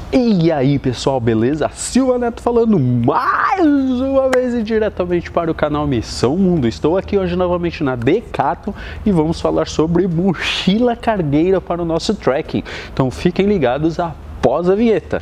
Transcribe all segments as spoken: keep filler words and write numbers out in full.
E aí pessoal, beleza? Silva Neto falando mais uma vez e diretamente para o canal Missão Mundo. Estou aqui hoje novamente na Decathlon e vamos falar sobre mochila cargueira para o nosso trekking. Então fiquem ligados após a vinheta.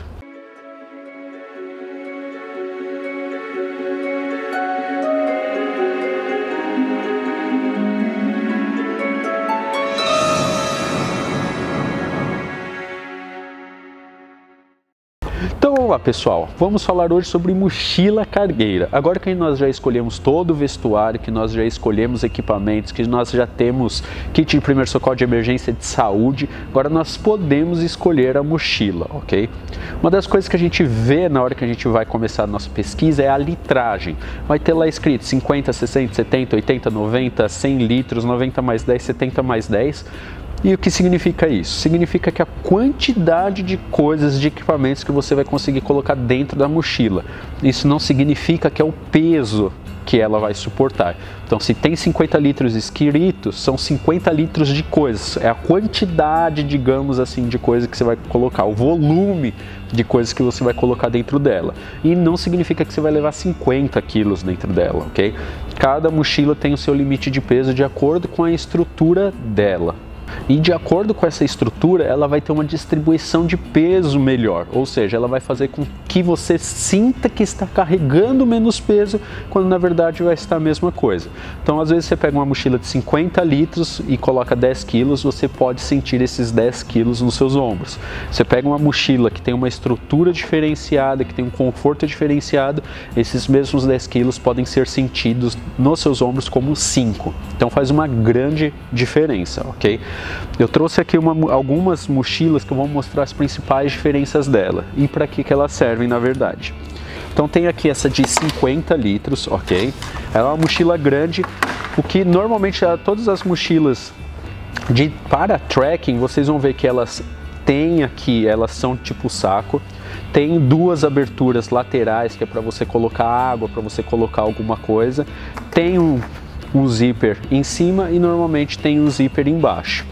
Então vamos lá pessoal, vamos falar hoje sobre mochila cargueira. Agora que nós já escolhemos todo o vestuário, que nós já escolhemos equipamentos, que nós já temos kit de primeiro socorro de emergência de saúde, agora nós podemos escolher a mochila, ok? Uma das coisas que a gente vê na hora que a gente vai começar a nossa pesquisa é a litragem. Vai ter lá escrito cinquenta, sessenta, setenta, oitenta, noventa, cem litros, noventa mais dez, setenta mais dez. E o que significa isso? Significa que a quantidade de coisas, de equipamentos que você vai conseguir colocar dentro da mochila. Isso não significa que é o peso que ela vai suportar. Então, se tem cinquenta litros escritos, são cinquenta litros de coisas. É a quantidade, digamos assim, de coisas que você vai colocar, o volume de coisas que você vai colocar dentro dela. E não significa que você vai levar cinquenta quilos dentro dela, ok? Cada mochila tem o seu limite de peso de acordo com a estrutura dela. E de acordo com essa estrutura, ela vai ter uma distribuição de peso melhor, ou seja, ela vai fazer com que você sinta que está carregando menos peso, quando na verdade vai estar a mesma coisa. Então, às vezes você pega uma mochila de cinquenta litros e coloca dez quilos, você pode sentir esses dez quilos nos seus ombros. Você pega uma mochila que tem uma estrutura diferenciada, que tem um conforto diferenciado, esses mesmos dez quilos podem ser sentidos nos seus ombros como cinco. Então faz uma grande diferença, ok? Eu trouxe aqui uma, algumas mochilas que eu vou mostrar as principais diferenças dela e para que, que elas servem na verdade. Então tem aqui essa de cinquenta litros, ok? Ela é uma mochila grande, o que normalmente todas as mochilas de, para trekking, vocês vão ver que elas têm aqui, elas são tipo saco. Tem duas aberturas laterais que é para você colocar água, para você colocar alguma coisa. Tem um um zíper em cima e normalmente tem um zíper embaixo.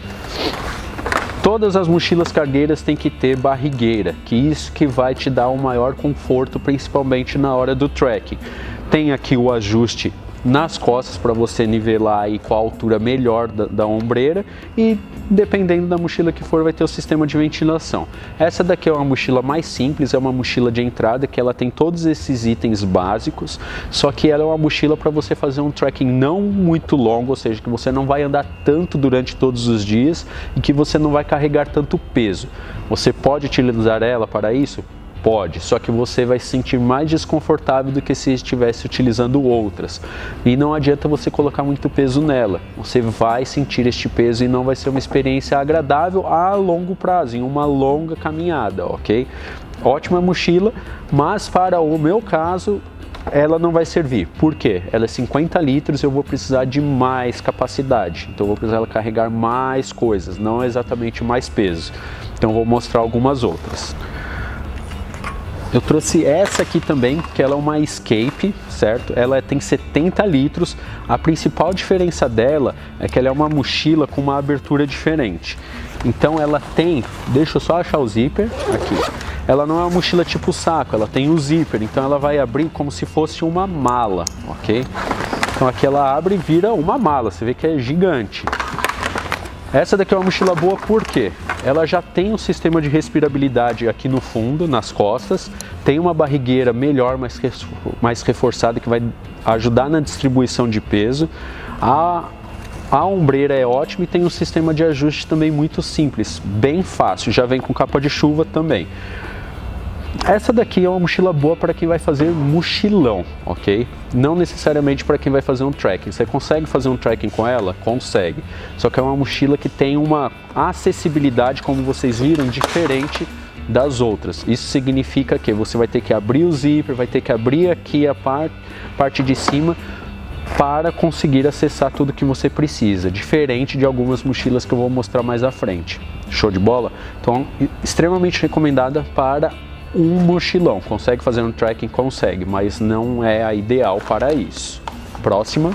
Todas as mochilas cargueiras têm que ter barrigueira, que isso que vai te dar um maior conforto, principalmente na hora do trekking. Tem aqui o ajuste nas costas para você nivelar aí com a altura melhor da, da ombreira e dependendo da mochila que for vai ter o sistema de ventilação. Essa daqui é uma mochila mais simples, é uma mochila de entrada que ela tem todos esses itens básicos, só que ela é uma mochila para você fazer um trekking não muito longo, ou seja, que você não vai andar tanto durante todos os dias e que você não vai carregar tanto peso. Você pode utilizar ela para isso? Pode, só que você vai se sentir mais desconfortável do que se estivesse utilizando outras. E não adianta você colocar muito peso nela. Você vai sentir este peso e não vai ser uma experiência agradável a longo prazo, em uma longa caminhada, ok? Ótima mochila, mas para o meu caso, ela não vai servir. Por quê? Ela é cinquenta litros e eu vou precisar de mais capacidade. Então eu vou precisar carregar mais coisas, não exatamente mais peso. Então eu vou mostrar algumas outras. Eu trouxe essa aqui também, que ela é uma Escape, certo? Ela tem setenta litros. A principal diferença dela é que ela é uma mochila com uma abertura diferente. Então ela tem, deixa eu só achar o zíper, aqui. Ela não é uma mochila tipo saco, ela tem o zíper, então ela vai abrir como se fosse uma mala, ok? Então aqui ela abre e vira uma mala, você vê que é gigante. Essa daqui é uma mochila boa porque ela já tem um sistema de respirabilidade aqui no fundo, nas costas, tem uma barrigueira melhor, mais, mais reforçada, que vai ajudar na distribuição de peso. A, a ombreira é ótima e tem um sistema de ajuste também muito simples, bem fácil, já vem com capa de chuva também. Essa daqui é uma mochila boa para quem vai fazer mochilão, ok? Não necessariamente para quem vai fazer um trekking. Você consegue fazer um trekking com ela? Consegue. Só que é uma mochila que tem uma acessibilidade, como vocês viram, diferente das outras. Isso significa que você vai ter que abrir o zíper, vai ter que abrir aqui a par parte de cima para conseguir acessar tudo que você precisa, diferente de algumas mochilas que eu vou mostrar mais à frente. Show de bola? Então, extremamente recomendada para um mochilão. Consegue fazer um trekking? Consegue, mas não é a ideal para isso. Próxima.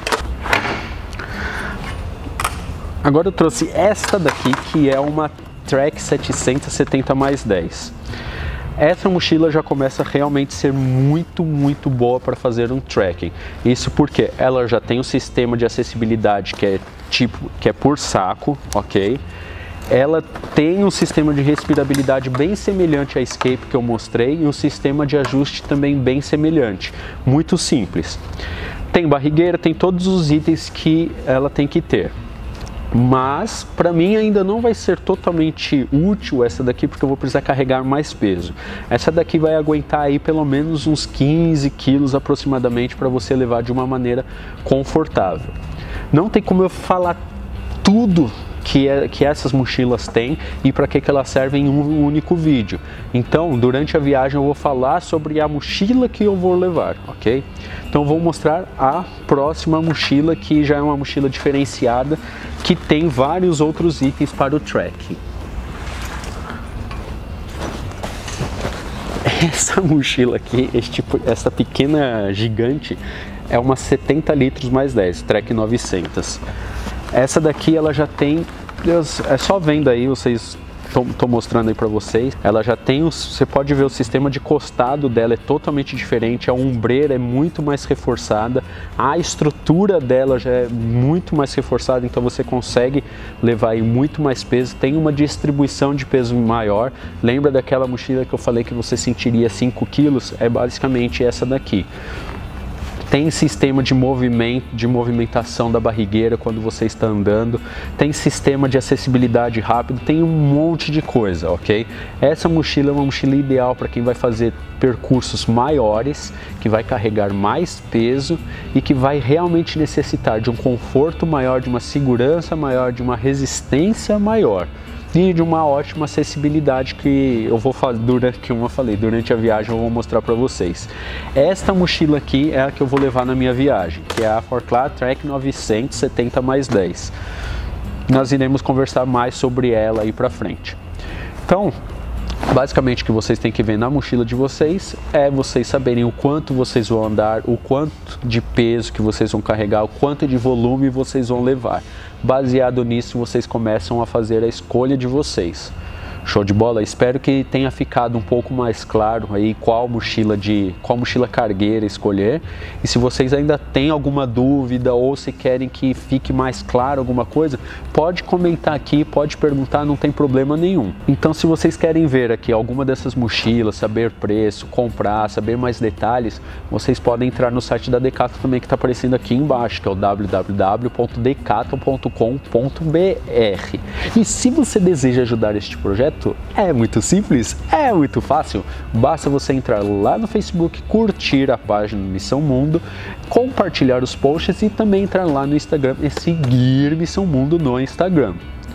Agora eu trouxe esta daqui, que é uma Trek setecentos e setenta mais dez. essa mochila já começa a realmente ser muito, muito boa para fazer um trekking. Isso porque ela já tem um sistema de acessibilidade que é tipo, que é por saco, ok? Ela tem um sistema de respirabilidade bem semelhante à Escape que eu mostrei e um sistema de ajuste também bem semelhante, muito simples. Tem barrigueira, tem todos os itens que ela tem que ter. Mas para mim ainda não vai ser totalmente útil essa daqui, porque eu vou precisar carregar mais peso. Essa daqui vai aguentar aí pelo menos uns quinze quilos aproximadamente para você levar de uma maneira confortável. Não tem como eu falar tudo que, é, que essas mochilas têm e para que, que elas servem em um único vídeo. Então, durante a viagem eu vou falar sobre a mochila que eu vou levar, ok? Então, eu vou mostrar a próxima mochila, que já é uma mochila diferenciada, que tem vários outros itens para o trekking. Essa mochila aqui, este, essa pequena gigante, é uma setenta litros mais dez, Trek novecentos. Essa daqui ela já tem, é só vendo aí, vocês, tô mostrando aí para vocês, ela já tem, você pode ver o sistema de costado dela é totalmente diferente, a ombreira é muito mais reforçada, a estrutura dela já é muito mais reforçada, então você consegue levar aí muito mais peso, tem uma distribuição de peso maior. Lembra daquela mochila que eu falei que você sentiria cinco quilos? É basicamente essa daqui. Tem sistema de movimento, de movimentação da barrigueira quando você está andando, tem sistema de acessibilidade rápido, tem um monte de coisa, ok? Essa mochila é uma mochila ideal para quem vai fazer percursos maiores, que vai carregar mais peso e que vai realmente necessitar de um conforto maior, de uma segurança maior, de uma resistência maior e de uma ótima acessibilidade que eu vou fazer durante, que eu falei, durante a viagem eu vou mostrar para vocês. Esta mochila aqui é a que eu vou levar na minha viagem, que é a Forclaz Trek novecentos setenta mais dez. Nós iremos conversar mais sobre ela aí para frente. Então, basicamente o que vocês têm que ver na mochila de vocês é vocês saberem o quanto vocês vão andar, o quanto de peso que vocês vão carregar, o quanto de volume vocês vão levar. Baseado nisso, vocês começam a fazer a escolha de vocês. Show de bola? Espero que tenha ficado um pouco mais claro aí qual mochila de qual mochila cargueira escolher. E se vocês ainda têm alguma dúvida ou se querem que fique mais claro alguma coisa, pode comentar aqui, pode perguntar, não tem problema nenhum. Então, se vocês querem ver aqui alguma dessas mochilas, saber preço, comprar, saber mais detalhes, vocês podem entrar no site da Decathlon também, que está aparecendo aqui embaixo, que é o w w w ponto decathlon ponto com ponto b r. E se você deseja ajudar este projeto, é muito simples, é muito fácil, basta você entrar lá no Facebook, curtir a página Missão Mundo, compartilhar os posts e também entrar lá no Instagram e seguir Missão Mundo no Instagram.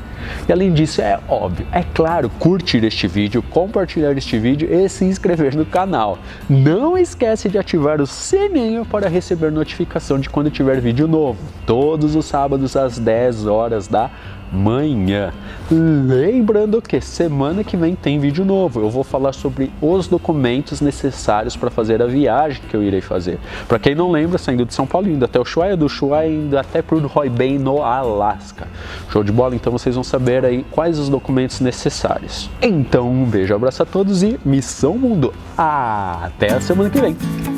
E além disso, é óbvio, é claro, curtir este vídeo, compartilhar este vídeo e se inscrever no canal. Não esquece de ativar o sininho para receber notificação de quando tiver vídeo novo, todos os sábados às dez horas da manhã. Lembrando que semana que vem tem vídeo novo. Eu vou falar sobre os documentos necessários para fazer a viagem que eu irei fazer. Para quem não lembra, saindo de São Paulo, indo até o Ushuaia, do Ushuaia indo até para o Roy Bay, no Alasca. Show de bola? Então vocês vão saber aí quais os documentos necessários. Então um beijo, abraço a todos e Missão Mundo. Até a semana que vem.